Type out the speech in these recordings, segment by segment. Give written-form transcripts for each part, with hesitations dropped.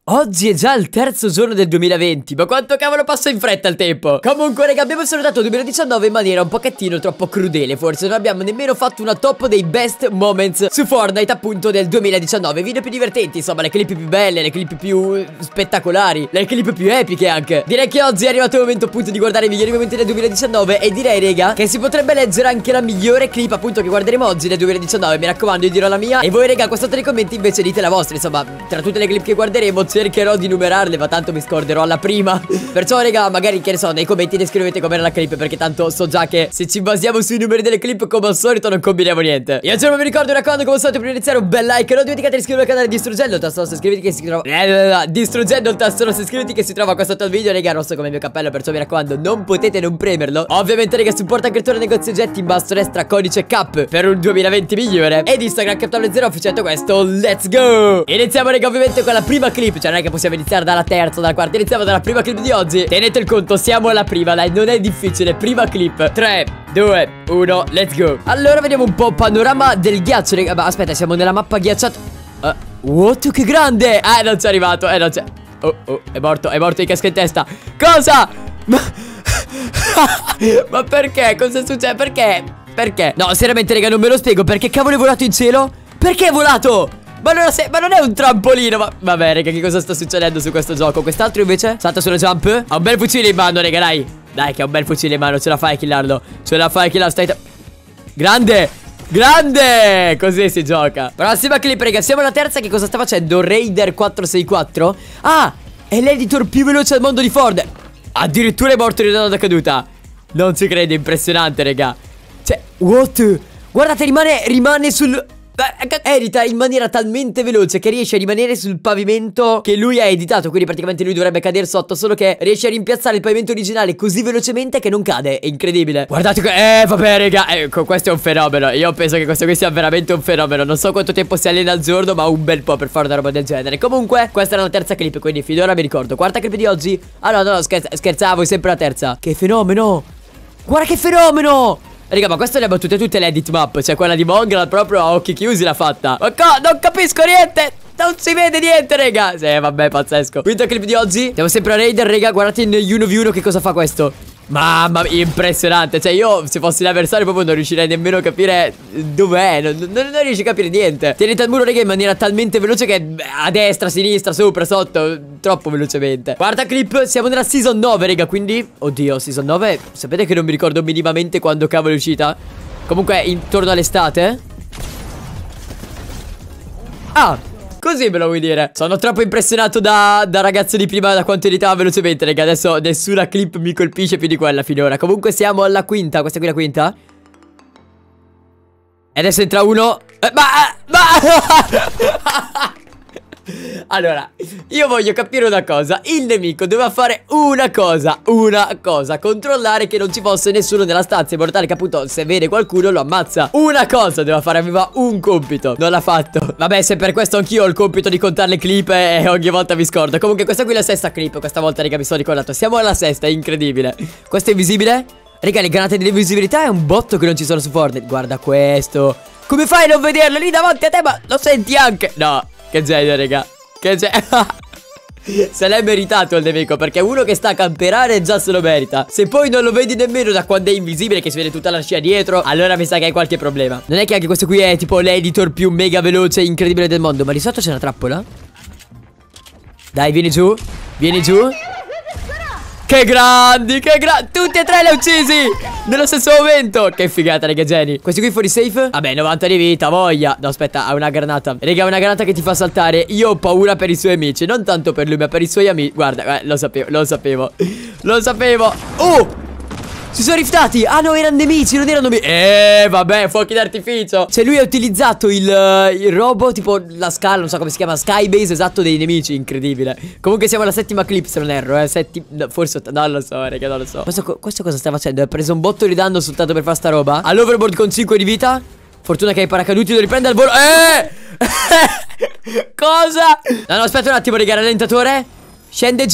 Oggi è già il terzo giorno del 2020, ma quanto cavolo passa in fretta il tempo. Comunque raga, abbiamo salutato il 2019 in maniera un pochettino troppo crudele. Forse non abbiamo nemmeno fatto una top dei best moments su Fortnite appunto del 2019. Video più divertenti, insomma, le clip più belle, le clip più spettacolari, le clip più epiche anche. Direi che oggi è arrivato il momento appunto di guardare i migliori momenti del 2019. E direi raga che si potrebbe leggere anche la migliore clip appunto che guarderemo oggi del 2019. Mi raccomando, io dirò la mia e voi raga qua sotto nei commenti invece dite la vostra. Insomma, tra tutte le clip che guarderemo cercherò di numerarle, ma tanto mi scorderò alla prima. Perciò raga, magari che ne so, nei commenti descrivete com'era la clip, perché tanto so già che se ci basiamo sui numeri delle clip come al solito non combiniamo niente. Io già non mi ricordo, raccomando, come al solito, prima di iniziare un bel like. Non dimenticate di iscrivervi al canale distruggendo il tasto rosso, iscriviti che si trova distruggendo il tasto rosso, iscriviti che si trova qua sotto al video. Raga, rosso come il mio cappello, perciò mi raccomando non potete non premerlo. Ovviamente raga, supporta anche il tuo negozio oggetti in basso a destra, codice CAP per un 2020 migliore. Ed Instagram Captain0 facendo questo, let's go. Iniziamo raga ovviamente con la prima clip. Cioè non è che possiamo iniziare dalla terza o dalla quarta, iniziamo dalla prima clip di oggi. Tenete il conto, siamo alla prima, dai, non è difficile. Prima clip, 3, 2, 1, let's go. Allora vediamo un po' panorama del ghiaccio raga. Ma aspetta, siamo nella mappa ghiacciata. What, che grande. Non c'è arrivato, non c'è. Oh, è morto di casca in testa. Cosa? Ma perché? Cosa succede? Perché? No, seriamente raga, non me lo spiego. Perché cavolo è volato in cielo? Perché è volato? Ma non è un trampolino. Ma vabbè raga, che cosa sta succedendo su questo gioco? Quest'altro invece salta sulla jump. Ha un bel fucile in mano raga, dai. Dai che ha un bel fucile in mano, ce la fai a killarlo. Ce la fai a killarlo, stai... Grande! Così si gioca. Prossima clip raga, siamo alla terza. Che cosa sta facendo? Raider 464. Ah, è l'editor più veloce al mondo di Ford. Addirittura è morto di danno da caduta. Non ci crede, impressionante raga. Cioè, what? Guardate, rimane sul... edita in maniera talmente veloce che riesce a rimanere sul pavimento che lui ha editato. Quindi praticamente lui dovrebbe cadere sotto, solo che riesce a rimpiazzare il pavimento originale così velocemente che non cade. È incredibile. Guardate vabbè raga, ecco, questo è un fenomeno. Io penso che questo qui sia veramente un fenomeno. Non so quanto tempo si allena al giorno, ma un bel po' per fare una roba del genere. Comunque questa era la terza clip, quindi finora mi ricordo. Quarta clip di oggi. Ah no, scherzavo, è sempre la terza. Che fenomeno. Guarda che fenomeno. Raga, ma queste le ha battute tutte le edit map. Cioè quella di Mongrel proprio a occhi chiusi l'ha fatta. Ma non capisco niente. Non si vede niente raga. Sì vabbè, pazzesco. Quinta clip di oggi. Siamo sempre a Raider raga. Guardate in 1v1 che cosa fa questo. Mamma mia, impressionante. Cioè io se fossi l'avversario proprio non riuscirei nemmeno a capire dov'è. Non riesci a capire niente. Tenete al muro raga in maniera talmente veloce che a destra, a sinistra, sopra, sotto, troppo velocemente. Quarta clip, siamo nella season 9 raga. Quindi, oddio, season 9. Sapete che non mi ricordo minimamente quando cavolo è uscita. Comunque intorno all'estate. Così me lo vuoi dire? Sono troppo impressionato da ragazzo di prima, da quanto editava velocemente raga. Adesso nessuna clip mi colpisce più di quella finora. Comunque siamo alla quinta. Questa qui è la quinta. E adesso entra uno. Allora, io voglio capire una cosa. Il nemico doveva fare una cosa. Controllare che non ci fosse nessuno nella stanza, in modo tale che appunto se vede qualcuno lo ammazza. Una cosa doveva fare, aveva un compito. Non l'ha fatto. Vabbè, se per questo anch'io ho il compito di contare le clip e ogni volta mi scordo. Comunque questa qui è la sesta clip. Questa volta raga mi sono ricordato. Siamo alla sesta, è incredibile. Questo è invisibile. Raga, le granate di invisibilità è un botto che non ci sono su Fortnite. Guarda questo. Come fai a non vederlo lì davanti a te? Ma lo senti anche? No, che genio raga. Che se l'è meritato il nemico, perché uno che sta a camperare già se lo merita. Se poi non lo vedi nemmeno da quando è invisibile, che si vede tutta la scia dietro, allora mi sa che hai qualche problema. Non è che anche questo qui è tipo l'editor più mega veloce e incredibile del mondo. Ma di sotto c'è una trappola. Dai, vieni giù. Vieni giù. Che grandi, tutti e tre li ha uccisi nello stesso momento. Che figata raga, geni. Questi qui fuori safe. Vabbè, 90 di vita, voglia. No aspetta, ha una granata. Raga, una granata che ti fa saltare. Io ho paura per i suoi amici. Non tanto per lui, ma per i suoi amici. Guarda, lo sapevo. Oh, si sono riftati. Ah no, erano nemici, non erano vabbè, fuochi d'artificio. Cioè lui ha utilizzato il robo, tipo la scala, non so come si chiama, skybase esatto dei nemici, incredibile. Comunque siamo alla settima clip se non erro, no, forse non lo so raga, non lo so. Questo cosa sta facendo? Ha preso un botto di danno soltanto per fare sta roba. All'overboard con 5 di vita. Fortuna che hai paracaduti, lo riprende al volo. Cosa? No, aspetta un attimo raga, rallentatore. Scende giù.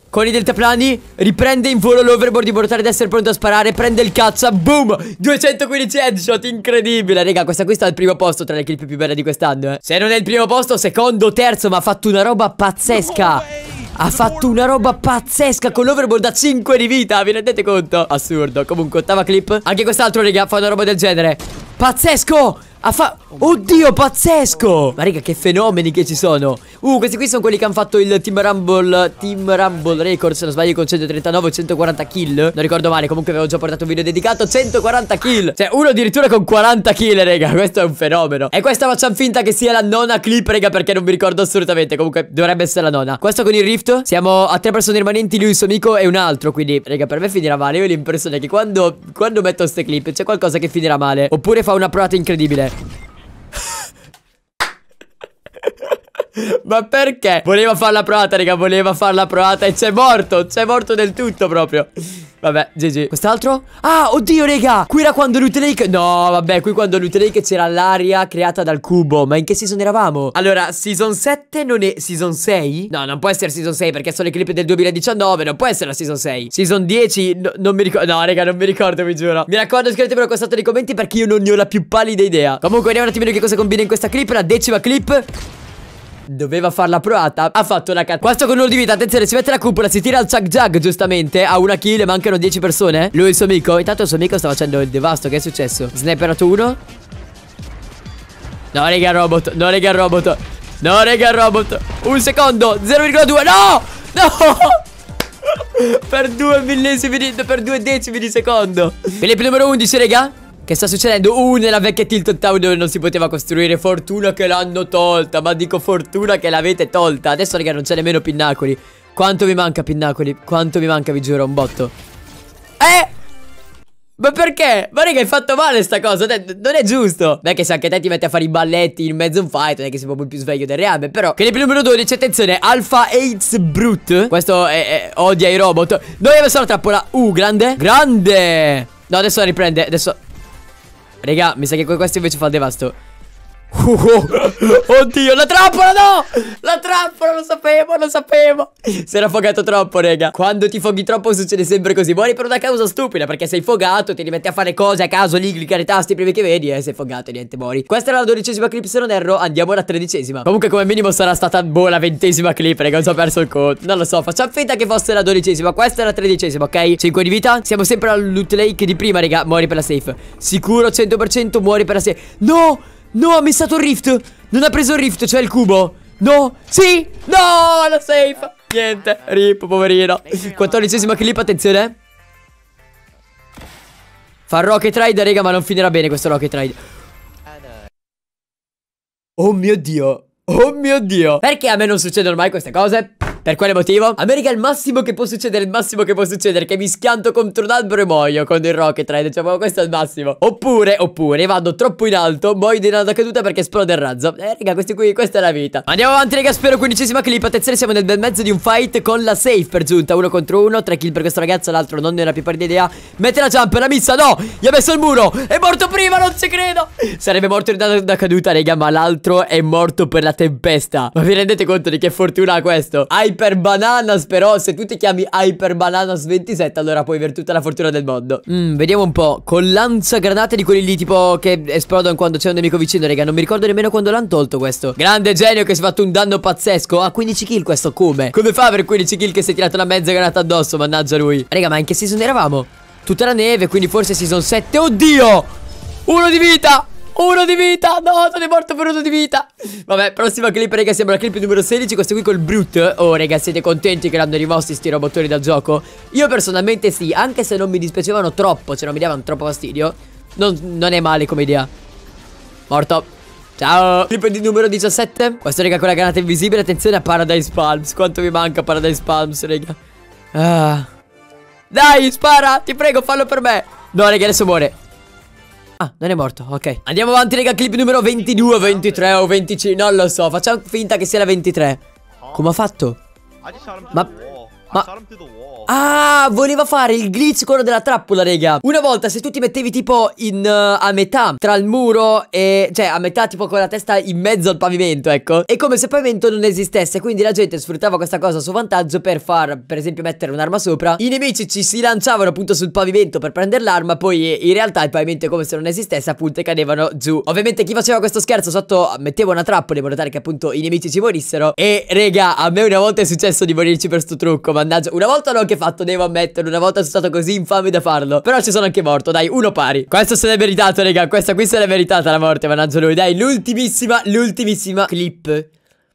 con i deltaplani, riprende in volo l'overboard in modo tale da essere pronto a sparare. Prende il caccia, boom, 215 headshot, incredibile. Raga, questa qui sta al primo posto tra le clip più belle di quest'anno, Se non è il primo posto, secondo, terzo, ma ha fatto una roba pazzesca. Ha fatto una roba pazzesca con l'overboard a 5 di vita, vi rendete conto? Assurdo. Comunque, ottava clip. Anche quest'altro, raga, fa una roba del genere. Pazzesco! Oddio, pazzesco! Ma raga, che fenomeni che ci sono. Questi qui sono quelli che hanno fatto il Team Rumble Record, se non sbaglio, con 139 o 140 kill. Non ricordo male, comunque avevo già portato un video dedicato. 140 kill. Cioè, uno addirittura con 40 kill, raga. Questo è un fenomeno. E questa facciamo finta che sia la nona clip, raga, perché non mi ricordo assolutamente. Comunque dovrebbe essere la nona. Questo con il Rift. Siamo a 3 persone rimanenti, lui, il suo amico e un altro. Quindi, raga, per me finirà male. Io ho l'impressione che quando metto queste clip c'è qualcosa che finirà male. Oppure fa una provata incredibile. Ma perché? Voleva fare la provata, raga, voleva fare la provata e c'è morto del tutto proprio. Vabbè, GG. Quest'altro? Ah, oddio, raga, qui era quando Loot Lake. No, vabbè, qui quando Loot Lake c'era l'aria creata dal cubo. Ma in che season eravamo? Allora, season 7 non è season 6? No, non può essere season 6 perché sono le clip del 2019. Non può essere la season 6. Season 10, non mi ricordo. No, raga, non mi ricordo, vi giuro. Mi raccomando, scrivetemelo qua sotto nei commenti perché io non ne ho la più pallida idea. Comunque, vediamo un attimino che cosa combina in questa clip. La 10ª clip. Doveva far la provata. Ha fatto una cazzo. Questo con uno di vita. Attenzione, si mette la cupola, si tira al Chuck Jug, giustamente. Ha una kill e mancano 10 persone. Lui e il suo amico. Intanto il suo amico sta facendo il devasto. Che è successo? Sniperato uno. No, raga, robot. No, raga, robot. No, raga, robot. Un secondo. 0,2. No! No! Per 2 millesimi per 2 decimi di secondo. Clip numero 11, raga. Che sta succedendo? Nella vecchia Tilted Town dove non si poteva costruire. Fortuna che l'hanno tolta. Ma dico fortuna che l'avete tolta. Adesso, raga, non c'è nemmeno pinnacoli. Quanto mi manca pinnacoli? Quanto mi manca, vi giuro, un botto. Ma perché? Ma raga, hai fatto male sta cosa. Non è giusto. Beh, che se anche te ti metti a fare i balletti in mezzo a un fight, non è che sei proprio il più sveglio del reame. Però clip numero 12, attenzione. Alpha AIDS Brute. Questo odia i robot. Noi abbiamo messo la trappola. Grande. Grande. No, adesso la riprende. Adesso raga, mi sa che questo invece fa il devasto. Oddio, la trappola, no! La trappola, lo sapevo. Si era fogato troppo, raga. Quando ti foghi troppo succede sempre così. Muori per una causa stupida, perché sei fogato, ti rimetti a fare cose a caso lì, cliccare i tasti prima che vedi e sei fogato e niente, muori. Questa era la 12ª clip, se non erro. Andiamo alla 13ª. Comunque come minimo sarà stata la 20ª clip, raga. Ho già perso il conto. Non lo so, facciamo finta che fosse la 12ª. Questa è la 13ª, ok? 5 di vita. Siamo sempre al Loot Lake di prima, raga. Muori per la safe. Sicuro 100% muori per la safe. No! No, ha missato il rift. Non ha preso il rift, cioè il cubo. No, sì, no, la safe. Niente, rip, poverino. 14ª clip, attenzione. Fa rocket ride, raga, ma non finirà bene questo rocket ride. Oh mio Dio. Oh mio Dio. Perché a me non succedono mai queste cose? Per quale motivo? A me, raga, il massimo che può succedere, che mi schianto contro un albero e muoio con il rocket ride. Cioè, questo è il massimo. Oppure vado troppo in alto, muoio di una caduta perché esplode il razzo. Raga, questa è la vita. Andiamo avanti, raga, spero 15ª clip. Attenzione, siamo nel bel mezzo di un fight con la safe per giunta. 1 contro 1, 3 kill per questo ragazzo, l'altro non ne ha la più pallida idea. Mette la jump, l'ha missa, no! Gli ha messo il muro. È morto prima, non ci credo. Sarebbe morto da caduta, raga, ma l'altro è morto per la tempesta. Ma vi rendete conto di che fortuna ha questo? Hyper Bananas, però se tu ti chiami Hyper Bananas 27 allora puoi avere tutta la fortuna del mondo. Vediamo un po'. Con lanciagranate di quelli lì tipo che esplodono quando c'è un nemico vicino, raga. Non mi ricordo nemmeno quando l'hanno tolto questo. Grande genio che si è fatto un danno pazzesco. Ha 15 kill questo, come? Come fa per 15 kill che si è tirato una mezza granata addosso? Mannaggia lui. Raga, ma in che season eravamo? Tutta la neve, quindi forse season 7. Oddio! 1 di vita! 1 di vita, no, sono morto per 1 di vita. Vabbè, prossima clip, raga, siamo alla clip numero 16. Questo qui col Brute. Oh, raga, siete contenti che l'hanno rimossi sti robottoni dal gioco? Io personalmente sì, anche se non mi dispiacevano troppo, cioè non mi davano troppo fastidio. Non è male come idea. Morto. Ciao. Clip di numero 17. Questo, raga, con la granata invisibile. Attenzione a Paradise Palms. Quanto mi manca Paradise Palms, raga. Dai, spara, ti prego, fallo per me. No, raga, adesso muore. Ah, non è morto, ok. Andiamo avanti, raga, clip numero 22, 23 o 25, non lo so. Facciamo finta che sia la 23. Come ha fatto? Ma... Ah, voleva fare il glitch quello della trappola, raga. Una volta se tu ti mettevi tipo a metà tra il muro e... cioè a metà tipo con la testa in mezzo al pavimento, ecco, è come se il pavimento non esistesse. Quindi la gente sfruttava questa cosa a suo vantaggio per far, per esempio, mettere un'arma sopra. I nemici ci si lanciavano appunto sul pavimento per prendere l'arma. Poi in realtà il pavimento è come se non esistesse, appunto, e cadevano giù. Ovviamente chi faceva questo scherzo sotto metteva una trappola in modo tale che appunto i nemici ci morissero. E raga, a me una volta è successo di morirci per sto trucco, mannaggia. Una volta l'ho anche fatto, devo ammetterlo. Una volta sono stato così infame da farlo, però ci sono anche morto, dai, uno pari. Questo se l'è meritato, raga, questa qui se l'è meritata la morte, mannaggia lui. Dai, l'ultimissima clip.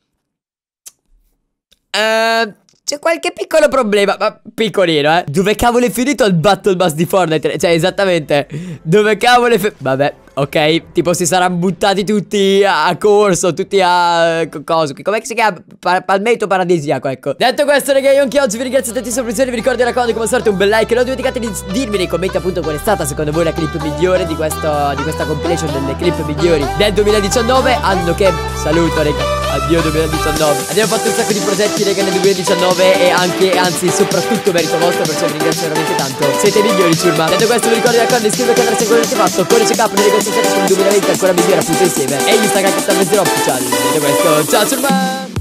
C'è qualche piccolo problema, ma piccolino, eh. Dove cavolo è finito il Battle Bus di Fortnite? Cioè, esattamente, dove cavolo è vabbè, ok, tipo si saranno buttati tutti a corso, tutti a... cosa? Com'è che si chiama? Palmetto paradisiaco, ecco. Detto questo, raga, io anche oggi vi ringrazio tantissimo per l'attenzione. Vi ricordo, raccomando, come al solito un bel like. E non dimenticate di dirmi nei commenti appunto qual è stata secondo voi la clip migliore di questa compilation delle clip migliori del 2019. Anno che saluto, raga. Addio 2019. Abbiamo fatto un sacco di progetti, raga, nel 2019 e anche, anzi, soprattutto merito vostro, perciò vi ringrazio veramente tanto. Siete i migliori, ciurma. Detto questo, vi ricordo, racconto, iscrivetevi al canale se ancora non avete fatto. Codice K nelle consigliate sul 2020 ancora migliore appunto insieme. E Instagram che sta a 0 ufficiali. Detto questo, ciao ciurma.